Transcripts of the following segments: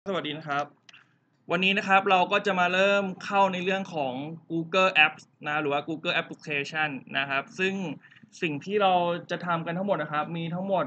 สวัสดีนะครับวันนี้นะครับเราก็จะมาเริ่มเข้าในเรื่องของ Google Apps นะหรือว่า Google Application นะครับซึ่งสิ่งที่เราจะทำกันทั้งหมดนะครับมีทั้งหมด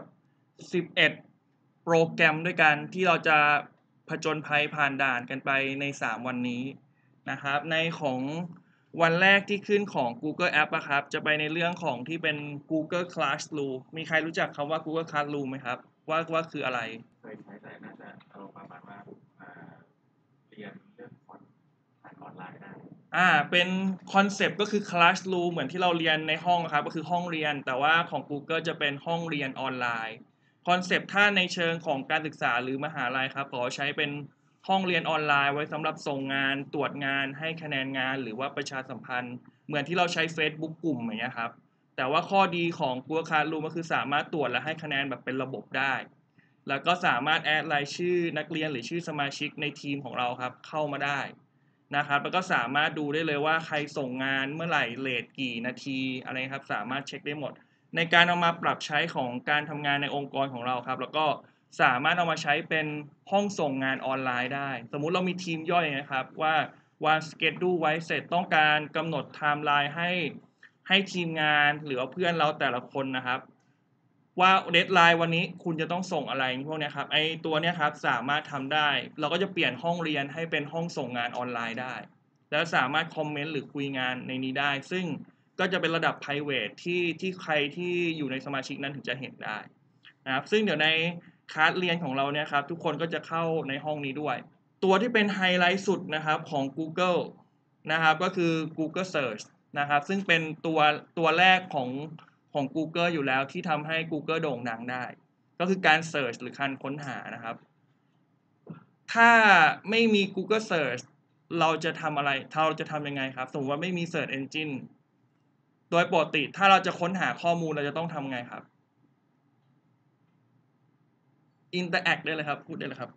11โปรแกรมด้วยกันที่เราจะผจญภัยผ่านด่านกันไปใน3วันนี้นะครับในของวันแรกที่ขึ้นของ Google App นะครับจะไปในเรื่องของที่เป็น Google Classroom มีใครรู้จักคำว่า Google Classroom ไหมครับว่าคืออะไรเคยใช้แต่น่าจะอารมณ์ประมาณว่าเรียนเรื่องผ่านออนไลน์ได้เป็นคอนเซปต์ก็คือ classroom เหมือนที่เราเรียนในห้องครับก็คือห้องเรียนแต่ว่าของ Google จะเป็นห้องเรียนออนไลน์คอนเซปต์ถ้าในเชิงของการศึกษาหรือมหาลัยครับขอใช้เป็นห้องเรียนออนไลน์ไว้สำหรับส่งงานตรวจงานให้คะแนนงานหรือว่าประชาสัมพันธ์เหมือนที่เราใช้ Facebook กลุ่มอย่างเงี้ยครับแต่ว่าข้อดีของ Google Classroom ก็คือสามารถตรวจและให้คะแนนแบบเป็นระบบได้แล้วก็สามารถแอดรายชื่อนักเรียนหรือชื่อสมาชิกในทีมของเราครับเข้ามาได้ นะครับแล้วก็สามารถดูได้เลยว่าใครส่งงานเมื่อไหร่เลทกี่นาทีอะไรครับสามารถเช็คได้หมดในการเอามาปรับใช้ของการทำงานในองค์กรของเราครับแล้วก็สามารถเอามาใช้เป็นห้องส่งงานออนไลน์ได้สมมุติเรามีทีมย่อยนะครับว่าวางสเกจดูไว้เสร็จต้องการกำหนดไทม์ไลน์ให้ทีมงานหรือว่าเพื่อนเราแต่ละคนนะครับว่าเดดไลน์วันนี้คุณจะต้องส่งอะไรพวกนี้ครับไอตัวนี้ครับสามารถทำได้เราก็จะเปลี่ยนห้องเรียนให้เป็นห้องส่งงานออนไลน์ได้แล้วสามารถคอมเมนต์หรือคุยงานในนี้ได้ซึ่งก็จะเป็นระดับ private ที่ใครที่อยู่ในสมาชิกนั้นถึงจะเห็นได้นะครับซึ่งเดี๋ยวในคลาสเรียนของเราเนี่ยครับทุกคนก็จะเข้าในห้องนี้ด้วยตัวที่เป็นไฮไลท์สุดนะครับของ Google นะครับก็คือ Google Search นะครับซึ่งเป็นตัวแรกของ Google อยู่แล้วที่ทำให้ Google โด่งดังได้ก็คือการ Search หรือการค้นหานะครับถ้าไม่มี Google Search เราจะทำอะไรเราจะทำยังไงครับสมมติว่าไม่มี Search Engine โดยปกติถ้าเราจะค้นหาข้อมูลเราจะต้องทำไงครับ Interact ได้เลยครับพูดได้เลยครับ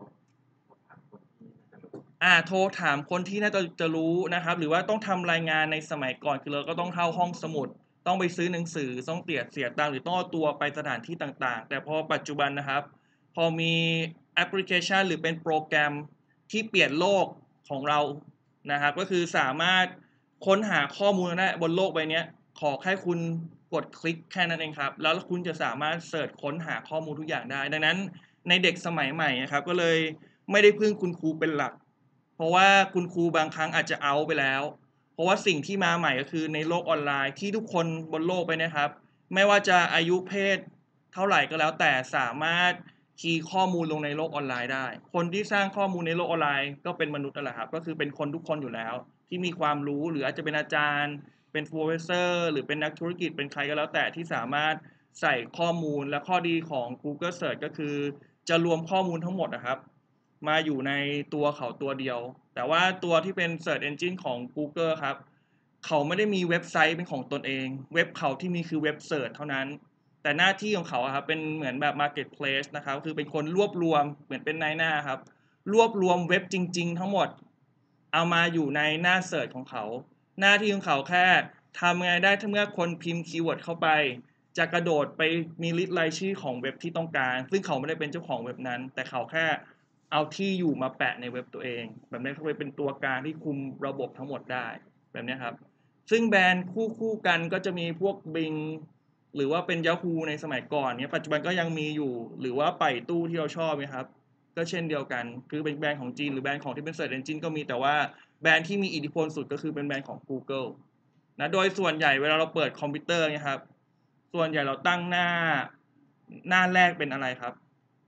โทรถามคนที่น่าจะรู้นะครับหรือว่าต้องทำรายงานในสมัยก่อนคือเราก็ต้องเข้าห้องสมุดต้องไปซื้อหนังสือต้องเสียตังค์หรือต้องเอาตัวไปสถานที่ต่างๆแต่พอปัจจุบันนะครับพอมีแอปพลิเคชันหรือเป็นโปรแกรมที่เปลี่ยนโลกของเรานะครับก็คือสามารถค้นหาข้อมูลได้บนโลกใบนี้ขอแค่คุณกดคลิกแค่นั้นเองครับแล้วคุณจะสามารถเสิร์ชค้นหาข้อมูลทุกอย่างได้ดังนั้นในเด็กสมัยใหม่นะครับก็เลยไม่ได้พึ่งคุณครูเป็นหลัก เพราะว่าคุณครูบางครั้งอาจจะเอาไปแล้วเพราะว่าสิ่งที่มาใหม่ก็คือในโลกออนไลน์ที่ทุกคนบนโลกไปนะครับไม่ว่าจะอายุเพศเท่าไหร่ก็แล้วแต่สามารถคีย์ข้อมูลลงในโลกออนไลน์ได้คนที่สร้างข้อมูลในโลกออนไลน์ก็เป็นมนุษย์นั่นแหละครับก็คือเป็นคนทุกคนอยู่แล้วที่มีความรู้หรืออาจจะเป็นอาจารย์เป็นโปรเฟสเซอร์หรือเป็นนักธุรกิจเป็นใครก็แล้วแต่ที่สามารถใส่ข้อมูลและข้อดีของ Google Search ก็คือจะรวมข้อมูลทั้งหมดนะครับ มาอยู่ในตัวเขาตัวเดียวแต่ว่าตัวที่เป็น Search Engine ของ Google ครับเขาไม่ได้มีเว็บไซต์เป็นของตนเองเว็บเขาที่มีคือเว็บเสิร์ชเท่านั้นแต่หน้าที่ของเขาครับเป็นเหมือนแบบ Marketplace นะครับคือเป็นคนรวบรวมเหมือนเป็นนายหน้าครับรวบรวมเว็บจริงๆทั้งหมดเอามาอยู่ในหน้าเสิร์ชของเขาหน้าที่ของเขาแค่ทำไงได้ถ้าเมื่อคนพิมพ์คีย์เวิร์ดเข้าไปจะกระโดดไปมีลิสต์รายชื่อของเว็บที่ต้องการซึ่งเขาไม่ได้เป็นเจ้าของเว็บนั้นแต่เขาแค่เอาที่อยู่มาแปะในเว็บตัวเองแบบนี้เขาเป็นตัวกลางที่คุมระบบทั้งหมดได้แบบนี้ครับซึ่งแบรนด์คู่กันก็จะมีพวก Bing หรือว่าเป็น Yahoo ในสมัยก่อนเนี่ยปัจจุบันก็ยังมีอยู่หรือว่าไปตู้ที่เราชอบไหมครับก็เช่นเดียวกันคือเป็นแบรนด์ของจีนหรือแบรนด์ของที่เป็น Search Engine ก็มีแต่ว่าแบรนด์ที่มีอิทธิพลสุดก็คือเป็นแบรนด์ของ Google นะโดยส่วนใหญ่เวลาเราเปิดคอมพิวเตอร์เนี่ยครับส่วนใหญ่เราตั้งหน้าแรกเป็นอะไรครับ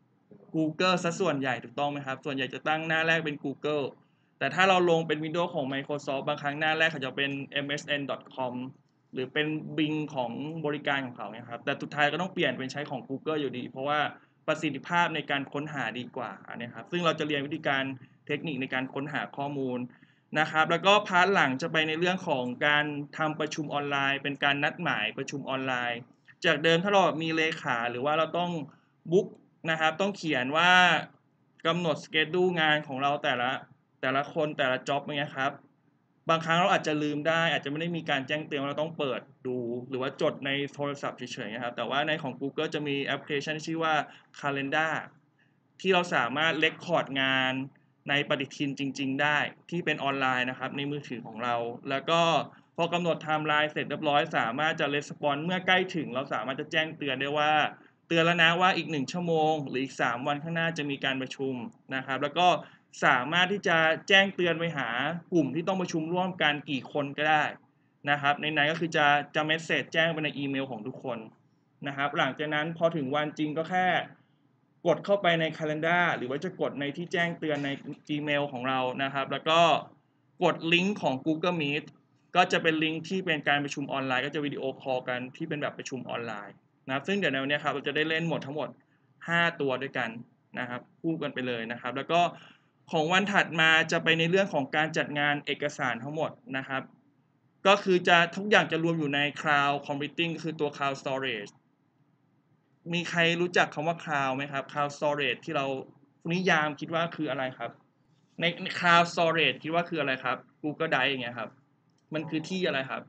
Google ซะส่วนใหญ่ถูกต้องไหมครับส่วนใหญ่จะตั้งหน้าแรกเป็น Google แต่ถ้าเราลงเป็น Windows ของ Microsoft บางครั้งหน้าแรกเขาจะเป็น msn.com หรือเป็น Bing ของบริการของเขาเนี่ยครับแต่สุดท้ายก็ต้องเปลี่ยนเป็นใช้ของ Google อยู่ดีเพราะว่าประสิทธิภาพในการค้นหาดีกว่าอันนี้ครับซึ่งเราจะเรียนวิธีการเทคนิคในการค้นหาข้อมูลนะครับแล้วก็พาร์ทหลังจะไปในเรื่องของการทำประชุมออนไลน์เป็นการนัดหมายประชุมออนไลน์จากเดิมถ้าเรามีเลขาหรือว่าเราต้องบุ๊กนะครับต้องเขียนว่ากำหนดสเกจดูงานของเราแต่ละคนแต่ละจ็อบอย่างเงี้ยครับบางครั้งเราอาจจะลืมได้อาจจะไม่ได้มีการแจ้งเตือนเราต้องเปิดดูหรือว่าจดในโทรศัพท์เฉยๆนะครับแต่ว่าในของ Google จะมีแอปพลิเคชันชื่อว่า Calendar ที่เราสามารถเรคคอร์ดงานในปฏิทินจริงๆได้ที่เป็นออนไลน์นะครับในมือถือของเราแล้วก็พอกำหนดไทม์ไลน์เสร็จเรียบร้อยสามารถจะレスปอนส์เมื่อใกล้ถึงเราสามารถจะแจ้งเตือนได้ว่าเตือนแล้วนะว่าอีก1ชั่วโมงหรืออีก3วันข้างหน้าจะมีการประชุมนะครับแล้วก็สามารถที่จะแจ้งเตือนไปหากลุ่มที่ต้องประชุมร่วมกันกี่คนก็ได้นะครับในนั้นก็คือจะเมสเสจแจ้งไปในอีเมลของทุกคนนะครับหลังจากนั้นพอถึงวันจริงก็แค่กดเข้าไปใน calendar หรือว่าจะกดในที่แจ้งเตือนใน Gmail ของเรานะครับแล้วก็กดลิงก์ของ Google Meet ก็จะเป็นลิงก์ที่เป็นการประชุมออนไลน์ก็จะวิดีโอคอลกันที่เป็นแบบประชุมออนไลน์นะครับซึ่งเดี๋ยวในวันนี้ครับเราจะได้เล่นหมดทั้งหมด5ตัวด้วยกันนะครับคู่กันไปเลยนะครับแล้วก็ของวันถัดมาจะไปในเรื่องของการจัดงานเอกสารทั้งหมดนะครับก็คือจะทุกอย่างจะรวมอยู่ใน Cloud Computing คือตัว Cloud Storage มีใครรู้จักคำว่า Cloud ไหมครับ Cloud Storage ที่เรานิยามคิดว่าคืออะไรครับใน Cloud Storage คิดว่าคืออะไรครับ Google Drive อย่างเงี้ยครับมันคือที่อะไรครับ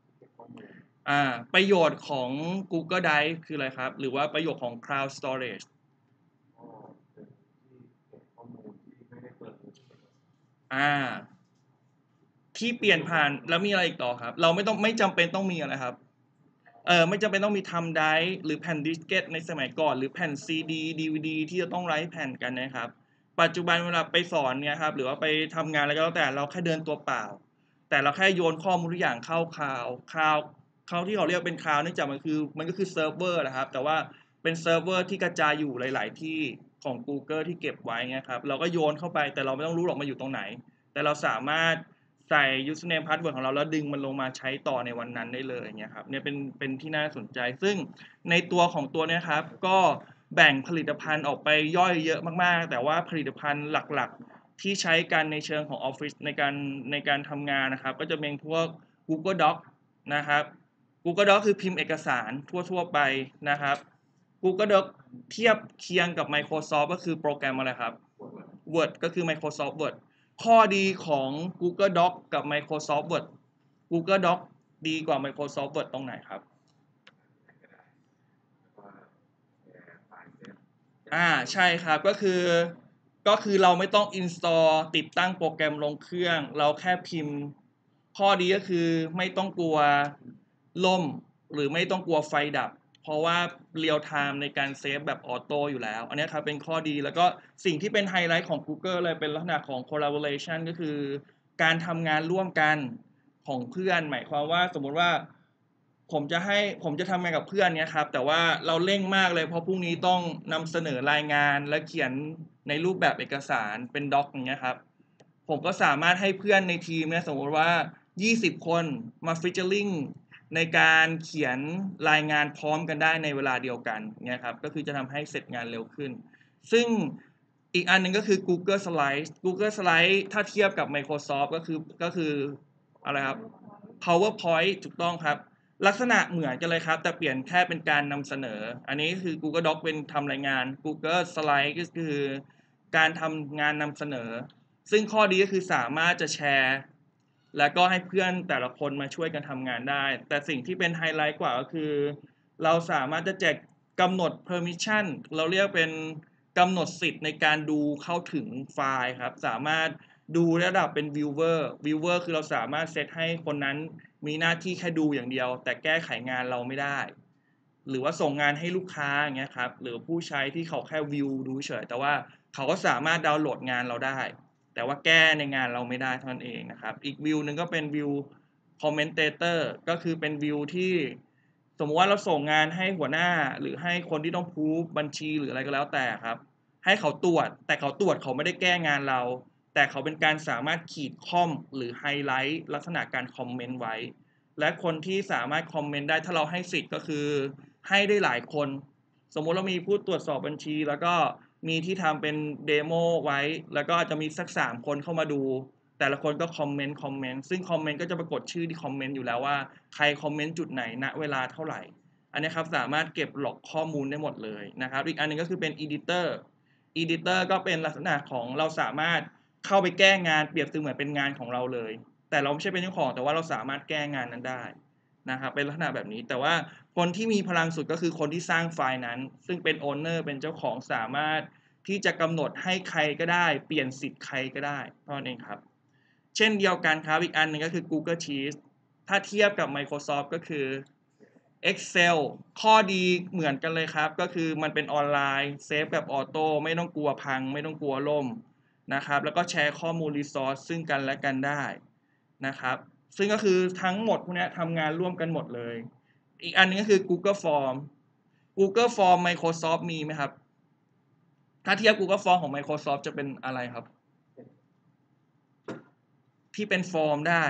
ประโยชน์ของ Google Drive คืออะไรครับหรือว่าประโยชน์ของ Cloud Storage ที่เปลี่ยนผ่านแล้วมีอะไรอีกต่อครับเราไม่จำเป็นต้องมีอะไรครับไม่จำเป็นต้องมีทำไดรฟ์หรือแผ่นดิสเกตในสมัยก่อนหรือแผ่นซีดีดีวีดีที่จะต้องไลฟ์แผ่นกันนะครับปัจจุบันเวลาไปสอนเนี่ยครับหรือว่าไปทำงานอะไรก็แล้วแต่เราแค่เดินตัวเปล่าแต่เราแค่โยนข้อมูลทุกอย่างเข้าคลาวด์ที่เขาเรียกเป็นคลาวด์เนื่องจากมันก็คือเซิร์ฟเวอร์นะครับแต่ว่าเป็นเซิร์ฟเวอร์ที่กระจายอยู่หลายๆที่ของ Google ที่เก็บไว้เงี้ยครับเราก็โยนเข้าไปแต่เราไม่ต้องรู้หรอกมาอยู่ตรงไหนแต่เราสามารถใส่ username password ของเราแล้วดึงมันลงมาใช้ต่อในวันนั้นได้เลยเงี้ยครับเนี่ยเป็นที่น่าสนใจซึ่งในตัวของตัวนี้ครับก็แบ่งผลิตภัณฑ์ออกไปย่อยเยอะมากๆแต่ว่าผลิตภัณฑ์หลักๆที่ใช้กันในเชิงของออฟฟิศในการทำงานนะครับก็จะเป็นพวก Google Doc นะครับ Google Doc คือพิมพ์เอกสารทั่วๆไปนะครับ Google Doc เทียบเคียงกับ Microsoft ก็คือโปรแกรมอะไรครับ Word ก็คือ Microsoft Word ข้อดีของ Google Doc กับ Microsoft Word Google Doc ดีกว่า Microsoft Word ตรงไหนครับใช่ครับก็คือเราไม่ต้อง install ติดตั้งโปรแกรมลงเครื่องเราแค่พิมพ์ข้อดีก็คือไม่ต้องกลัวล่มหรือไม่ต้องกลัวไฟดับเพราะว่าเรียลไทม์ในการเซฟแบบออโต้อยู่แล้วอันนี้ครับเป็นข้อดีแล้วก็สิ่งที่เป็นไฮไลท์ของ Google เลยเป็นลักษณะของ collaboration ก็คือการทำงานร่วมกันของเพื่อนหมายความว่าสมมุติว่าผมจะทำงานกับเพื่อนเนี้ยครับแต่ว่าเราเร่งมากเลยเพราะพรุ่งนี้ต้องนำเสนอรายงานและเขียนในรูปแบบเอกสารเป็นด็อกอย่างเงี้ยครับผมก็สามารถให้เพื่อนในทีมเนี่ยสมมติว่า20คนมาฟีเจอริ่งในการเขียนรายงานพร้อมกันได้ในเวลาเดียวกันเนี่ยครับก็คือจะทำให้เสร็จงานเร็วขึ้นซึ่งอีกอันหนึ่งก็คือ Google Slide ถ้าเทียบกับ Microsoft ก็คืออะไรครับ PowerPoint ถูกต้องครับลักษณะเหมือนกันเลยครับแต่เปลี่ยนแค่เป็นการนำเสนออันนี้คือ Google Doc เป็นทำรายงาน Google Slide ก็คือการทำงานนำเสนอซึ่งข้อดีก็คือสามารถจะแชร์แล้วก็ให้เพื่อนแต่ละคนมาช่วยกันทำงานได้แต่สิ่งที่เป็นไฮไลท์กว่าก็คือเราสามารถจะแจกกำหนด permission เราเรียกเป็นกำหนดสิทธิ์ในการดูเข้าถึงไฟล์ครับสามารถดูระดับเป็น viewer คือเราสามารถเซตให้คนนั้นมีหน้าที่แค่ดูอย่างเดียวแต่แก้ไขงานเราไม่ได้หรือว่าส่งงานให้ลูกค้าอย่างเงี้ยครับหรือผู้ใช้ที่เขาแค่วิวดูเฉยแต่ว่าเขาก็สามารถดาวน์โหลดงานเราได้แต่ว่าแก้ในงานเราไม่ได้เท่านั้นเองนะครับอีกวิวหนึ่งก็เป็นวิวคอมเมนเตเตอร์ก็คือเป็นวิวที่สมมติว่าเราส่งงานให้หัวหน้าหรือให้คนที่ต้องพูฟบัญชีหรืออะไรก็แล้วแต่ครับให้เขาตรวจแต่เขาตรวจเขาไม่ได้แก้งานเราแต่เขาเป็นการสามารถขีดค่อมหรือไฮไลท์ลักษณะการคอมเมนต์ไว้และคนที่สามารถคอมเมนต์ได้ถ้าเราให้สิทธิ์ก็คือให้ได้หลายคนสมมุติเรามีผู้ตรวจสอบบัญชีแล้วก็มีที่ทำเป็นเดโมไว้แล้วก็อาจจะมีสัก3คนเข้ามาดูแต่ละคนก็คอมเมนต์ซึ่งคอมเมนต์ก็จะปรากฏชื่อที่คอมเมนต์อยู่แล้วว่าใครคอมเมนต์จุดไหนณเวลาเท่าไหร่อันนี้ครับสามารถเก็บหลอกข้อมูลได้หมดเลยนะครับอีกอันนึงก็คือเป็น Editor ก็เป็นลักษณะของเราสามารถเข้าไปแก้งานเปรียบเสมือนเป็นงานของเราเลยแต่เราไม่ใช่เป็นเจ้าของแต่ว่าเราสามารถแก้งานนั้นได้นะครับเป็นลักษณะแบบนี้แต่ว่าคนที่มีพลังสุดก็คือคนที่สร้างไฟล์นั้นซึ่งเป็นโอนเนอร์เป็นเจ้าของสามารถที่จะกำหนดให้ใครก็ได้เปลี่ยนสิทธิ์ใครก็ได้เท่านั้นเองครับเช่นเดียวกันครับอีกอันหนึ่งก็คือ Google Sheets ถ้าเทียบกับ Microsoft ก็คือ Excel ข้อดีเหมือนกันเลยครับก็คือมันเป็นออนไลน์เซฟแบบออโต้ไม่ต้องกลัวพังไม่ต้องกลัวล่มนะครับแล้วก็แชร์ข้อมูลรีซอสซึ่งกันและกันได้นะครับซึ่งก็คือทั้งหมดพวกนี้ทำงานร่วมกันหมดเลยอีกอันนึงก็คือ Google Form Google Form Microsoft มีไหมครับถ้าเทียบ Google Form ของ Microsoft จะเป็นอะไรครับที่เป็นฟอร์มได้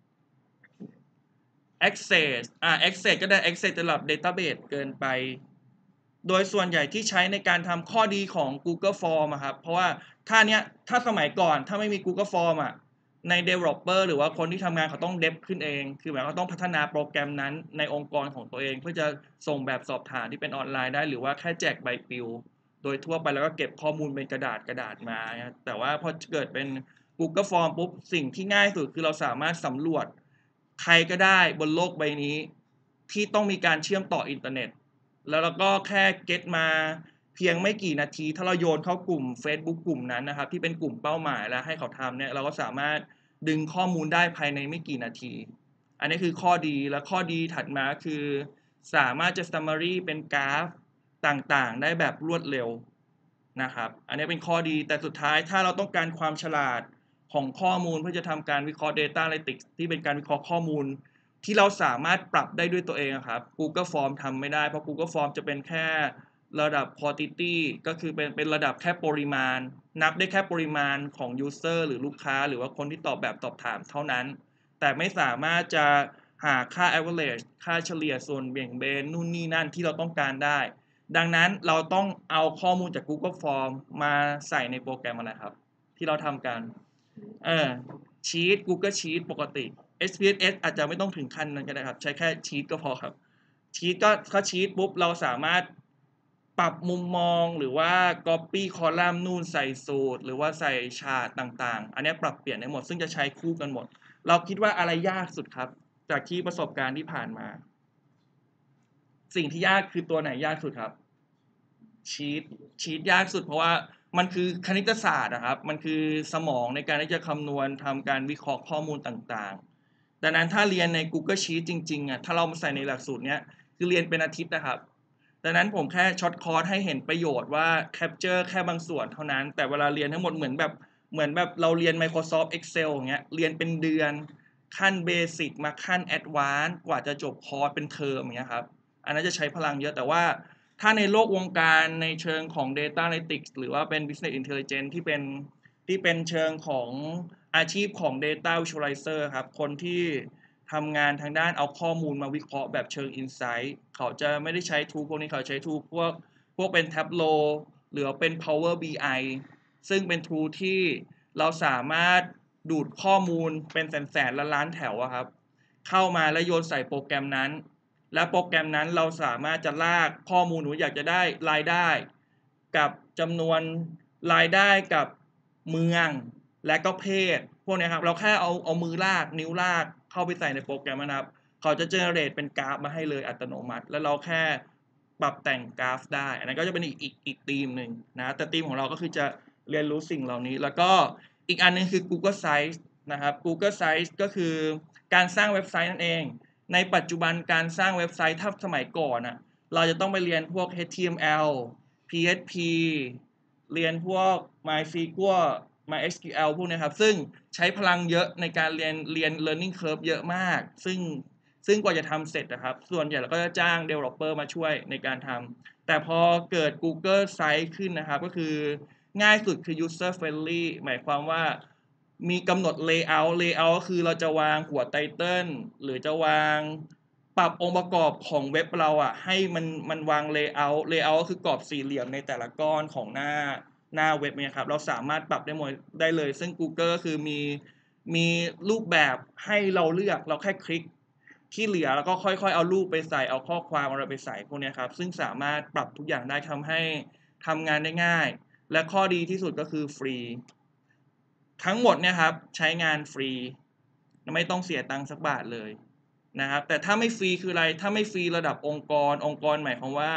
Access Access ก็ได้ Access ระดับ Database เกินไปโดยส่วนใหญ่ที่ใช้ในการทำข้อดีของ Google Form อะครับเพราะว่าถ้าสมัยก่อนถ้าไม่มี Google Form อะใน developer หรือว่าคนที่ทำงานเขาต้องเดฟขึ้นเองคือหมายว่าต้องพัฒนาโปรแกรมนั้นในองค์กรของตัวเองเพื่อจะส่งแบบสอบถามที่เป็นออนไลน์ได้หรือว่าแค่แจกใบปลิวโดยทั่วไปแล้วก็เก็บข้อมูลเป็นกระดาษมาแต่ว่าพอเกิดเป็น Google Form ปุ๊บสิ่งที่ง่ายสุดคือเราสามารถสำรวจใครก็ได้บนโลกใบนี้ที่ต้องมีการเชื่อมต่ออินเทอร์เน็ตแล้วเราก็แค่เก็ตมาเพียงไม่กี่นาทีถ้าเราโยนเข้ากลุ่ม Facebook กลุ่มนั้นนะครับที่เป็นกลุ่มเป้าหมายแล้วให้เขาทำเนี่ยเราก็สามารถดึงข้อมูลได้ภายในไม่กี่นาทีอันนี้คือข้อดีและข้อดีถัดมาคือสามารถจะ summary เป็นกราฟต่างๆได้แบบรวดเร็วนะครับอันนี้เป็นข้อดีแต่สุดท้ายถ้าเราต้องการความฉลาดของข้อมูลเพื่อจะทำการวิเคราะห์ Data Analytics ที่เป็นการวิเคราะห์ข้อมูลที่เราสามารถปรับได้ด้วยตัวเองครับ Google Form ทำไม่ได้เพราะ Google Form จะเป็นแค่ระดับ quantity ก็คือเป็นระดับแค่ปริมาณนับได้แค่ปริมาณของ user หรือลูกค้าหรือว่าคนที่ตอบแบบสอบถามเท่านั้นแต่ไม่สามารถจะหาค่า average ค่าเฉลี่ยส่วนเบี่ยงเบนนู่นนี่นั่นที่เราต้องการได้ดังนั้นเราต้องเอาข้อมูลจาก Google Form มาใส่ในโปรแกรมอะไรครับที่เราทำกันชีท Google Sheet ปกติ SPSS อาจจะไม่ต้องถึงขั้นนั้นก็ได้ครับใช้แค่ชีทก็พอครับชีทก็ชีทปุ๊บเราสามารถปรับมุมมองหรือว่า copy คอลัมน์นู่นใส่สูตรหรือว่าใส่ชาร์ตต่างๆอันนี้ปรับเปลี่ยนได้หมดซึ่งจะใช้คู่กันหมดเราคิดว่าอะไรยากสุดครับจากที่ประสบการณ์ที่ผ่านมาสิ่งที่ยากคือตัวไหนยากสุดครับชีทยากสุดเพราะว่ามันคือคณิตศาสตร์นะครับมันคือสมองในการที่จะคำนวณทำการวิเคราะห์ข้อมูลต่างๆดังนั้นถ้าเรียนใน Google Sheet จริงๆถ้าเรามาใส่ในหลักสูตรเนี้ยคือเรียนเป็นอาทิตย์นะครับดังนั้นผมแค่ช็อตคอร์สให้เห็นประโยชน์ว่า capture แค่บางส่วนเท่านั้นแต่เวลาเรียนทั้งหมดเหมือนแบบเราเรียน Microsoft Excel อย่างเงี้ยเรียนเป็นเดือนขั้นเบสิกมาขั้นแอดวานซ์กว่าจะจบคอร์สเป็นเทอมอย่างเงี้ยครับอันนั้นจะใช้พลังเยอะแต่ว่าถ้าในโลกวงการในเชิงของ Data Analytics หรือว่าเป็น Business Intelligence ที่เป็นเชิงของอาชีพของ Data Visualizer ครับคนที่ทำงานทางด้านเอาข้อมูลมาวิเคราะห์แบบเชิง Insight เขาจะไม่ได้ใช้ tool พวกนี้เขาใช้ tool พวกเป็น Tableau หรือเป็น Power BI ซึ่งเป็น tool ที่เราสามารถดูดข้อมูลเป็นแสนล้านแถวครับเข้ามาแล้วโยนใส่โปรแกรมนั้นและโปรแกรมนั้นเราสามารถจะลากข้อมูลหนูอยากจะได้รายได้กับจำนวนรายได้กับเมืองและก็เพศพวกนี้ครับเราแค่เอามือลากนิ้วลากเข้าไปใส่ในโปรแกรมนะครับเขาจะเจเนเรตเป็นกราฟมาให้เลยอัตโนมัติแล้วเราแค่ปรับแต่งกราฟได้อันนั้นก็จะเป็นอีกธีมหนึ่งนะแต่ธีมของเราก็คือจะเรียนรู้สิ่งเหล่านี้แล้วก็อีกอันนึงคือ Google Sites นะครับ Google Sites ก็คือการสร้างเว็บไซต์นั่นเองในปัจจุบันการสร้างเว็บไซต์ถ้าสมัยก่อนเราจะต้องไปเรียนพวก HTML PHP เรียนพวก MySQL MySQL พวกนี้ครับซึ่งใช้พลังเยอะในการเรียน learning curve เยอะมากซึ่งกว่าจะทำเสร็จนะครับส่วนใหญ่เราก็จะจ้าง developer มาช่วยในการทำแต่พอเกิด Google Site ขึ้นนะครับก็คือง่ายสุดคือ user friendly หมายความว่ามีกำหนด layout ก็คือเราจะวางหัวไตเติลหรือจะวางปรับองค์ประกอบของเว็บเราให้มันวาง layout ก็คือกรอบสี่เหลี่ยมในแต่ละก้อนของหน้าเว็บเนี่ยครับเราสามารถปรับได้เลยซึ่ง Google ก็คือมีรูปแบบให้เราเลือกเราแค่คลิกที่เหลือแล้วก็ค่อยๆเอารูปไปใส่เอาข้อความอะไรไปใส่พวกนี้ครับซึ่งสามารถปรับทุกอย่างได้ทำให้ทำงานได้ง่ายและข้อดีที่สุดก็คือฟรีทั้งหมดเนี่ยครับใช้งานฟรีไม่ต้องเสียตังค์สักบาทเลยนะครับแต่ถ้าไม่ฟรีคืออะไรถ้าไม่ฟรีระดับองค์กรหมายความว่า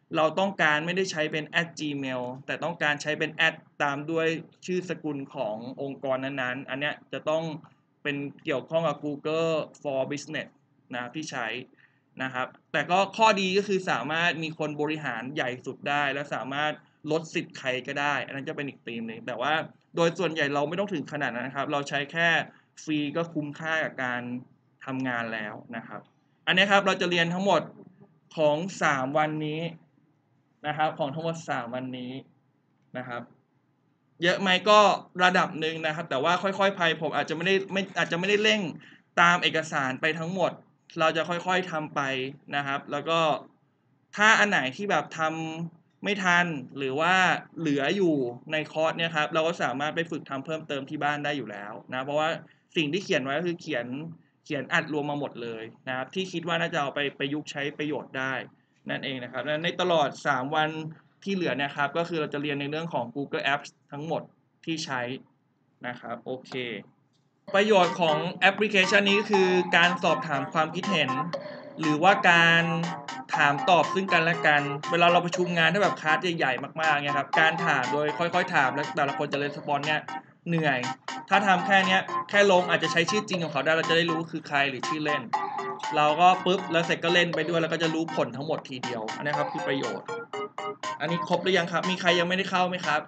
เราต้องการไม่ได้ใช้เป็น @gmail แต่ต้องการใช้เป็นตามด้วยชื่อสกุลขององค์กรนั้นๆอันเนี้ยจะต้องเป็นเกี่ยวข้องกับ Google for Business นะที่ใช้นะครับแต่ก็ข้อดีก็คือสามารถมีคนบริหารใหญ่สุดได้และสามารถลดสิทธิ์ใครก็ได้อันนั้นจะเป็นอีกธีมหนึ่งแต่ว่าโดยส่วนใหญ่เราไม่ต้องถึงขนาดนั้นนะครับเราใช้แค่ฟรีก็คุ้มค่ากับการทำงานแล้วนะครับอันนี้ครับเราจะเรียนทั้งหมดของ3วันนี้นะครับของทั้งหมด3วันนี้นะครับเยอะไหมก็ระดับหนึ่งนะครับแต่ว่าค่อยๆไปผมอาจจะไม่ได้เร่งตามเอกสารไปทั้งหมดเราจะค่อยๆทำไปนะครับแล้วก็ถ้าอันไหนที่แบบทำไม่ทันหรือว่าเหลืออยู่ในคอร์สเนี่ยครับเราก็สามารถไปฝึกทำเพิ่มเติมที่บ้านได้อยู่แล้วนะเพราะว่าสิ่งที่เขียนไว้ก็คือเขียนอัดรวมมาหมดเลยนะครับที่คิดว่าน่าจะเอาไปประยุกต์ใช้ประโยชน์ได้นั่นเองนะครับในตลอด3วันที่เหลือเนี่ยครับก็คือเราจะเรียนในเรื่องของ Google Apps ทั้งหมดที่ใช้นะครับโอเคประโยชน์ของแอปพลิเคชันนี้ก็คือการสอบถามความคิดเห็นหรือว่าการถามตอบซึ่งกันและกันเวลาเราประชุมงานถ้าแบบคลาสใหญ่ๆมากๆเนี่ยครับการถามโดยค่อยๆถามแล้วแต่ละคนจะเรียนสปอนเนี่ยเหนื่อยถ้าทำแค่เนี้ยแค่ลงอาจจะใช้ชื่อจริงของเขาได้เราจะได้รู้คือใครหรือชื่อเล่นเราก็ปุ๊บแล้วเสร็จก็เล่นไปด้วยแล้วก็จะรู้ผลทั้งหมดทีเดียวอันนี้ครับคือประโยชน์อันนี้ครบหรือยังครับมีใครยังไม่ได้เข้าไหมครับ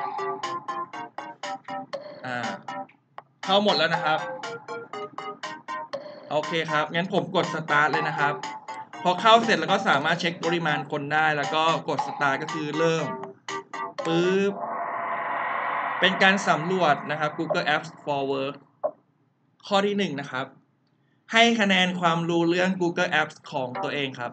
เข้าหมดแล้วนะครับโอเคครับงั้นผมกดสตาร์ทเลยนะครับพอเข้าเสร็จแล้วก็สามารถเช็คปริมาณคนได้แล้วก็กดสตาร์ทก็คือเริ่มปึ๊บเป็นการสำรวจนะครับ Google Apps for Work ข้อที่1นะครับให้คะแนนความรู้เรื่อง Google Apps ของตัวเองครับ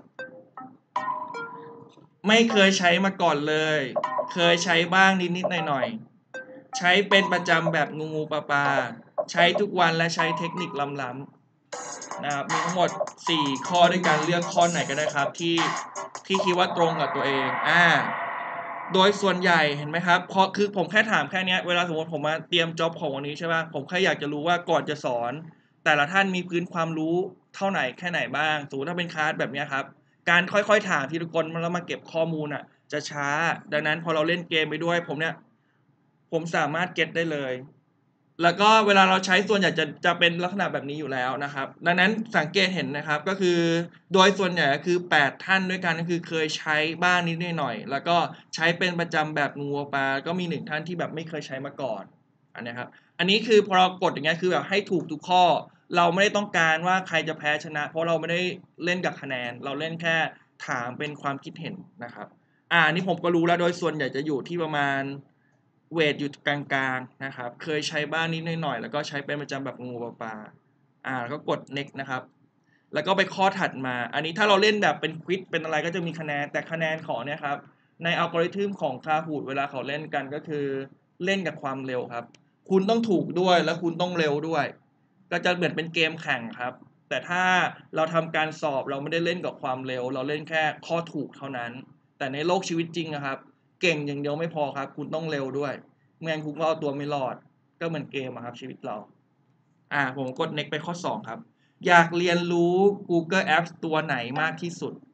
ไม่เคยใช้มาก่อนเลยเคยใช้บ้างนิดๆหน่อยๆใช้เป็นประจำแบบงูปลาใช้ทุกวันและใช้เทคนิคล้ำๆนะครับมีทั้งหมด4ข้อด้วยกันเลือกข้อไหนก็ได้ครับที่คิดว่าตรงกับตัวเองโดยส่วนใหญ่เห็นไหมครับเพราะคือผมแค่ถามแค่นี้เวลาสมมติผมมาเตรียมจ็อบของวันนี้ใช่ป่ะผมแค่อยากจะรู้ว่าก่อนจะสอนแต่ละท่านมีพื้นความรู้เท่าไหนแค่ไหนบ้างสมมติถ้าเป็นคลาสแบบนี้ครับการค่อยๆถามทีละคนแล้วมาเก็บข้อมูลจะช้าดังนั้นพอเราเล่นเกมไปด้วยผมสามารถเก็ตได้เลยแล้วก็เวลาเราใช้ส่วนใหญ่จะเป็นลักษณะแบบนี้อยู่แล้วนะครับดังนั้นสังเกตเห็นนะครับก็คือโดยส่วนใหญ่ก็คือ8ท่านด้วยกันก็คือเคยใช้บ้างนิดหน่อยแล้วก็ใช้เป็นประจำแบบงูปลาก็มี1ท่านที่แบบไม่เคยใช้มาก่อนอันนี้ครับอันนี้คือพอเรากดอย่างเงี้ยคือแบบให้ถูกทุกข้อเราไม่ได้ต้องการว่าใครจะแพ้ชนะเพราะเราไม่ได้เล่นกับคะแนนเราเล่นแค่ถามเป็นความคิดเห็นนะครับอันนี้ผมก็รู้แล้วโดยส่วนใหญ่จะอยู่ที่ประมาณเวทอยู่กลางๆนะครับเคยใช้บ้างนิดหน่อยแล้วก็ใช้เป็นประจำแบบงูปลาแล้วก็กด next นะครับแล้วก็ไปข้อถัดมาอันนี้ถ้าเราเล่นแบบเป็นควิซเป็นอะไรก็จะมีคะแนนแต่คะแนนของเนี่ยครับในอัลกอริทึมของ Kahoot เวลาเขาเล่นกันก็คือเล่นกับความเร็วครับคุณต้องถูกด้วยและคุณต้องเร็วด้วยก็จะเหมือนเป็นเกมแข่งครับแต่ถ้าเราทำการสอบเราไม่ได้เล่นกับความเร็วเราเล่นแค่ข้อถูกเท่านั้นแต่ในโลกชีวิตจริงนะครับเก่งอย่างเดียวไม่พอครับคุณต้องเร็วด้วยไม่งั้นคุณก็เอาตัวไม่รอดก็เหมือนเกมครับชีวิตเราผมกด next ไปข้อ2ครับอยากเรียนรู้ Google Apps ตัวไหนมากที่สุด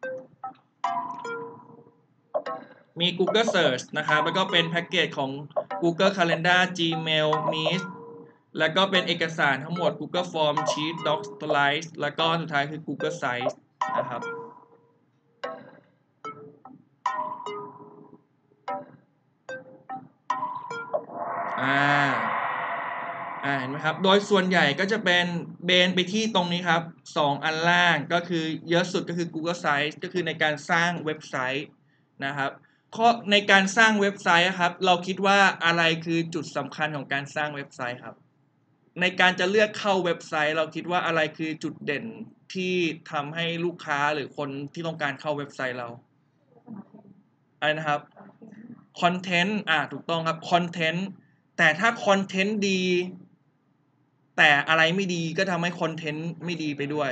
มี Google Search นะครับแล้วก็เป็นแพ็กเกจของ Google Calendar Gmail Meet แล้วก็เป็นเอกสารทั้งหมด Google Form Sheet Docs Slides แล้วก็สุดท้ายคือ Google Sites นะครับเห็นไหมครับโดยส่วนใหญ่ก็จะเป็นเบนไปที่ตรงนี้ครับ2อันล่างก็คือเยอะสุดก็คือ Google Sites ก็คือในการสร้างเว็บไซต์นะครับข้อในการสร้างเว็บไซต์ครับเราคิดว่าอะไรคือจุดสำคัญของการสร้างเว็บไซต์ครับในการจะเลือกเข้าเว็บไซต์เราคิดว่าอะไรคือจุดเด่นที่ทำให้ลูกค้าหรือคนที่ต้องการเข้าเว็บไซต์เราอะไรนะครับคอนเทนต์ถูกต้องครับคอนเทนต์แต่ถ้าคอนเทนต์ดีแต่อะไรไม่ดีก็ทำให้คอนเทนต์ไม่ดีไปด้วย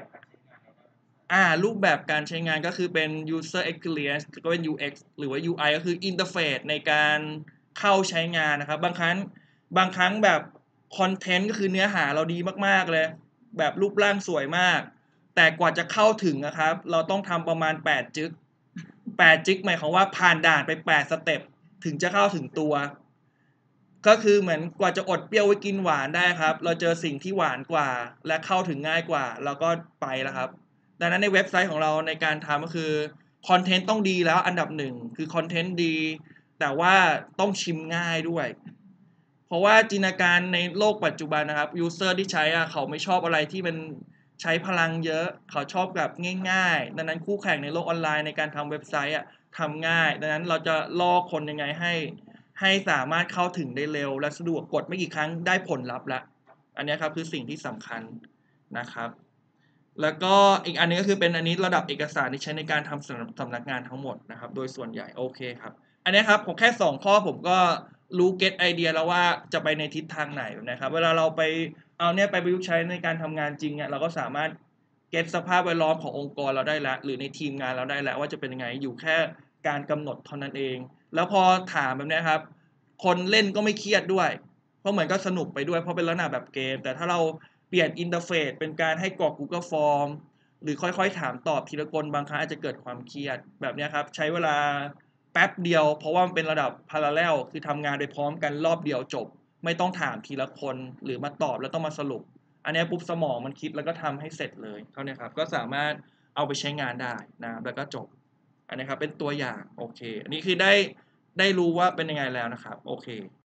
รูปแบบการใช้งานก็คือเป็น user experience ก็เป็น UX หรือว่า UI ก็คือ interface ในการเข้าใช้งานนะครับบางครั้งแบบคอนเทนต์ก็คือเนื้อหาเราดีมากๆเลยแบบรูปร่างสวยมากแต่กว่าจะเข้าถึงนะครับเราต้องทำประมาณ8จึ๊ก 8 จิกหมายความว่าผ่านด่านไป8สเต็ปถึงจะเข้าถึงตัวก็คือเหมือนกว่าจะอดเปรี้ยวไว้กินหวานได้ครับเราเจอสิ่งที่หวานกว่าและเข้าถึงง่ายกว่าเราก็ไปแล้วครับดังนั้นในเว็บไซต์ของเราในการทำก็คือคอนเทนต์ต้องดีแล้วอันดับหนึ่งคือคอนเทนต์ดีแต่ว่าต้องชิมง่ายด้วยเพราะว่าจินตนาการในโลกปัจจุบันนะครับยูเซอร์ที่ใช้เขาไม่ชอบอะไรที่มันใช้พลังเยอะเขาชอบแบบง่ายๆดังนั้นคู่แข่งในโลกออนไลน์ในการทำเว็บไซต์ทำง่ายดังนั้นเราจะล่อคนยังไงให้สามารถเข้าถึงได้เร็วและสะดวกกดไม่กี่ครั้งได้ผลลัพธ์แล้วอันนี้ครับคือสิ่งที่สำคัญนะครับแล้วก็อีกอันนึงก็คือเป็นอันนี้ระดับเอกสารที่ใช้ในการทำสำนักงานทั้งหมดนะครับโดยส่วนใหญ่โอเคครับอันนี้ครับผมแค่2ข้อผมก็รู้เก็ตไอเดียแล้วว่าจะไปในทิศทางไหนนะครับเวลาเราไปเอาเนี่ยไปประยุกต์ใช้ในการทำงานจริงเราก็สามารถเก็ตสภาพแวดล้อมขององค์กรเราได้แล้วหรือในทีมงานเราได้แล้วว่าจะเป็นยังไงอยู่แค่การกำหนดเท่านั้นเองแล้วพอถามแบบนี้ครับคนเล่นก็ไม่เครียดด้วยเพราะเหมือนก็สนุกไปด้วยเพราะเป็นลักษณะแบบเกมแต่ถ้าเราเปลี่ยนอินเทอร์เฟซเป็นการให้กรอก Google Form หรือค่อยๆถามตอบทีละคนบางครั้งอาจจะเกิดความเครียดแบบนี้ครับใช้เวลาแป๊บเดียวเพราะว่ามันเป็นระดับ parallel คือทำงานไปพร้อมกันรอบเดียวจบไม่ต้องถามทีละคนหรือมาตอบแล้วต้องมาสรุปอันนี้ปุ๊บสมองมันคิดแล้วก็ทำให้เสร็จเลยเท่านี้ครับก็สามารถเอาไปใช้งานได้นะครับแล้วก็จบอันนี้ครับเป็นตัวอย่างโอเคอันนี้คือได้รู้ว่าเป็นยังไงแล้วนะครับโอเค